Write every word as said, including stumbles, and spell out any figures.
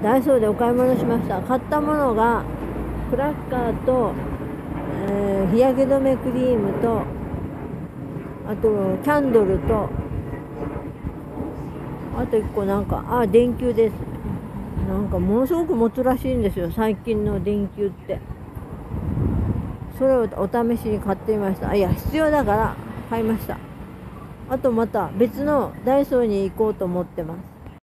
ダイソーでお買い物しました。買ったものがクラッカーと、えー日焼け止めクリームと、あとキャンドルと、あといっこなんか、あ、電球です。なんかものすごく持つらしいんですよ、最近の電球って。それをお試しに買ってみました。あ、いや、必要だから買いました。あとまた別のダイソーに行こうと思ってます。